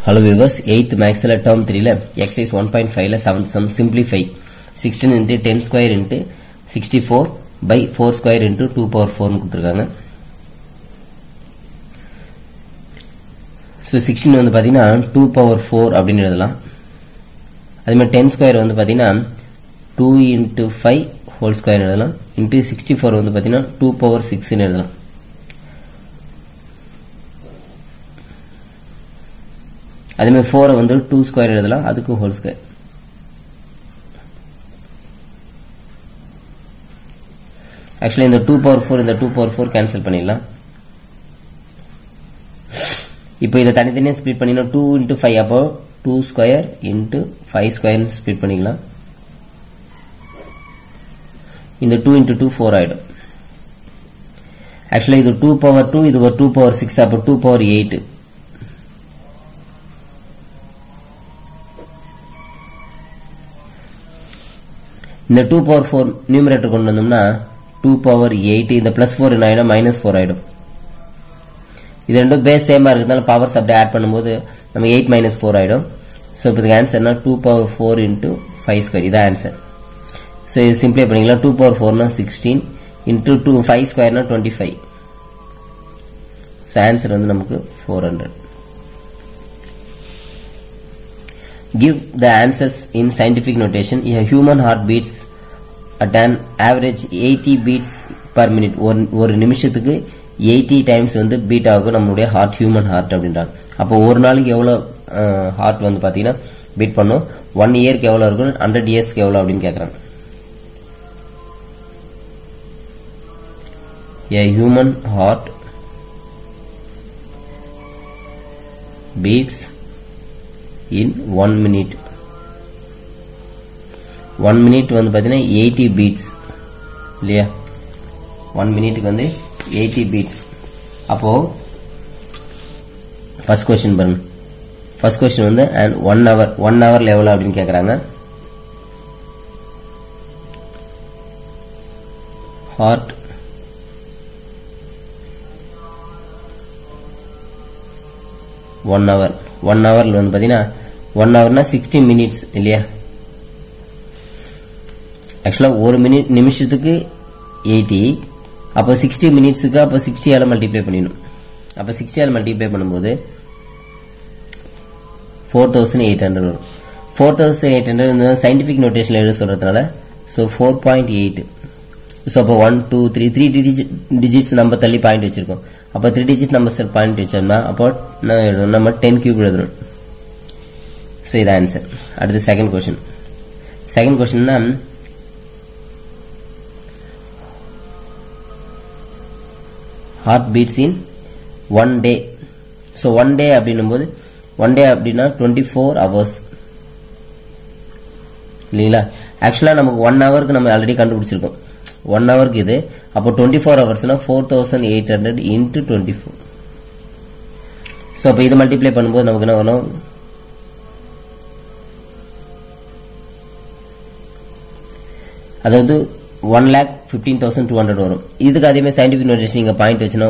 Hello viewers, 8th max term 3 la exercise 1.5 la 7th sum simplify 16 into 10 square into 64 by 4 square into 2 power 4 னு கொடுத்திருக்காங்க. So 16 வந்து பாத்தீங்கன்னா 2 power 4 அப்படினு எழுதலாம். அதே மாதிரி 10 square வந்து பாத்தீங்கன்னா 2 into 5 whole square எழுதலாம். into 64 வந்து பாத்தீங்கன்னா 2 power 6 னு எழுதலாம். அதே மாதிரி 4 வந்து 2 ஸ்கொயர் எழுதலாம், அதுக்கு ஹோல் ஸ்கொயர். ஆக்சுவலி இந்த 2 power 4 இந்த 2 power 4 கேன்சல் பண்ணிடலாம். இப்போ இதை தனித்தனியாக ஸ்ப்ளிட் பண்ணினா 2 into 5 அப்போ 2 ஸ்கொயர் into 5 ஸ்கொயர் ஸ்ப்ளிட் பண்ணிக்கலாம். இந்த 2 into 2 4 ஆயிடும். ஆக்சுவலி இது 2 power 2 இது ஒரு 2 power 6 அப்போ 2 power 8. இந்த 2 power 4 நியூமரேட்டர் கொண்டு வந்தோம்னா 2 power 8 இந்த plus 4 என்ன ஆயிடும் minus 4 ஆயிடும். இது ரெண்டும் பேஸ் சேமா இருக்கிறதால பவர்ஸ் அப்படியே ஆட் பண்ணும்போது நம்ம 8 minus 4 ஆயிடும். ஸோ இப்போ இதுக்கு ஆன்சர்னா 2 power 4 into 5 ஸ்கொயர் இதான் ஆன்சர். ஸோ இது சிம்பிளை பண்ணிக்கலாம். 2 power 4னா 16 into 5 ஸ்கொயர்னா 25. ஸோ ஆன்சர் வந்து நமக்கு 400. Give the answers in scientific notation. A human heart beats at an average 80 beats per minute. ஒரு நிமிஷத்துக்கு 80 times வந்து பீட் ஆகும் நம்மளுடைய ஹார்ட், ஹியூமன் ஹார்ட் அப்படின்றாங்க. அப்போ ஒரு நாளைக்கு எவ்வளவு ஹார்ட் வந்து பாத்தீங்கன்னா பீட் பண்ணும், 1 இயர்க்கு எவ்வளவு இருக்கும், 100 இயர்ஸ்க்கு எவ்வளவு அப்படின்னு கேக்குறாங்க. A human heart beats in 1 minute. 1 minute வந்து பாத்தீங்கன்னா 80 beats இல்லையா? 1 மினிட்டுக்கு வந்து 80 beats. அப்போ ஃபர்ஸ்ட் क्वेश्चन பாருங்க. ஃபர்ஸ்ட் क्वेश्चन வந்து and 1 hour எவ்வளவு அப்படின்னு கேக்குறாங்க. ஹார்ட் ஒன் ஹவர்ல வந்து பாத்தீங்கன்னா 1 hourனா 60 minutes இல்லையா? ஆக்சுவலா ஒரு நிமிஷத்துக்கு 80, அப்போ 60 minutesக்கு அப்போ 60 ஆல மல்டிப்ளை பண்ணிடணும். அப்போ 60 ஆல மல்டிப்ளை பண்ணும்போது 4800 வரும். 4800 இந்த சயின்டிபிக் நோட்டேஷன்ல எழுத சொல்றதுனால ஸோ 4.8. ஸோ அப்போ 1 2 3 டிஜிட்ஸ் நம்ம தள்ளி பாயிண்ட் வச்சிருக்கோம். அப்போ 3 டிஜிட் நம்பர் பாயிண்ட் வச்சோம்னா அப்போ நம்ம 10 கியூப் எழுதணும். ஸோ இது ஆன்சர். அடுத்து செகண்ட் கொஸ்டின் தான் heart beats in 1 day. So 1 day அப்படின்னும் போது 1 day அப்படின்னா 24 hours இல்லைங்களா? ஆக்சுவலா நமக்கு 1 ஹவருக்கு நம்ம ஆல்ரெடி கண்டுபிடிச்சிருக்கோம். 1 ஹவருக்கு இது அப்போ 24 ஹவர்ஸ்னா 4800 into 24. ஸோ அப்போ இது மல்டிப்ளை பண்ணும்போது நமக்கு என்ன வரும், அதாவது 1,15,200 வரும். இதுக்கு அதே மாதிரி சயின்டிபிக் நோட்டேஷன் இங்க பாயிண்ட் வச்சுனா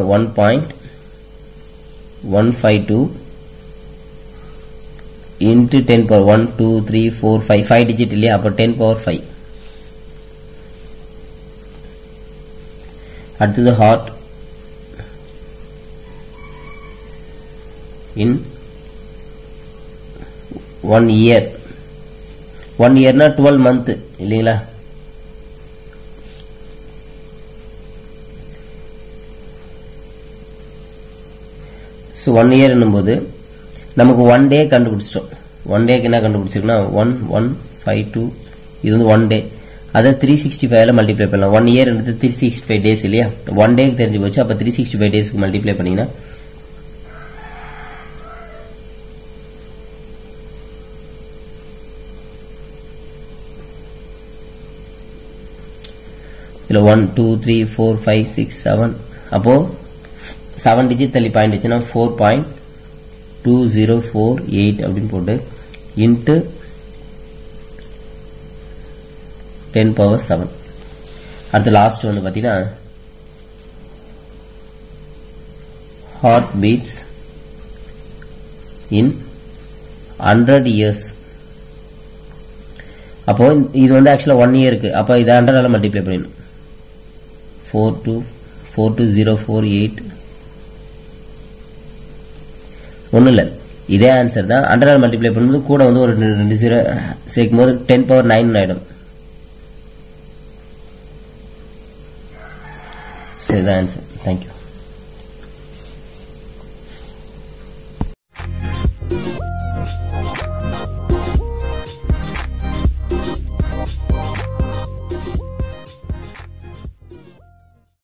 1.152 into 10 power 1 2 3 4 5 டிஜிட் இல்லையா? அப்போ 10 power 5. அடுத்தது ஹார்ட் இன் 1 year. 1 yearனா 12 month இல்லைங்களா? ஸோ 1 year என்னும்போது நமக்கு 1 day கண்டுபிடிச்சிட்டோம். 1 டேக்கு என்ன கண்டுபிடிச்சிருக்குன்னா 1152 இது வந்து 1 day. அதை 365 மல்டிப்ளை பண்ணலாம். 1 year எடுத்து 365 days இல்லையா? 1 டேக்கு தெரிஞ்சு போச்சு. அப்போ 365 டேஸ்க்கு மல்டிப்ளை பண்ணீங்கன்னா இதுல 1 2 3 4 5 6 7 அப்போ 7 டிஜிட் தள்ளி பாயிண்ட் வச்சுன்னா 4.2048 அப்படின்னு போட்டு இன்ட்டு 10 power 7. அடுத்து லாஸ்ட் வந்து பாத்தீங்கன்னா ஹார்ட் பீட்ஸ் in 100 years. அப்போ இது வந்து ஆக்சுவலா 1 இயருக்கு. அப்போ இதை 100 மல்டிப்ளை பண்ணிடணும். 42048 ஒன்றும் இல்லை, இதே ஆன்சர் தான். 100 மல்டிப்ளை பண்ணும்போது கூட வந்து ஒரு 2 0 சேர்க்கும் போது 10⁻9 ஆயிடும். சரி, தான் ஆன்சர். தேங்க்யூ.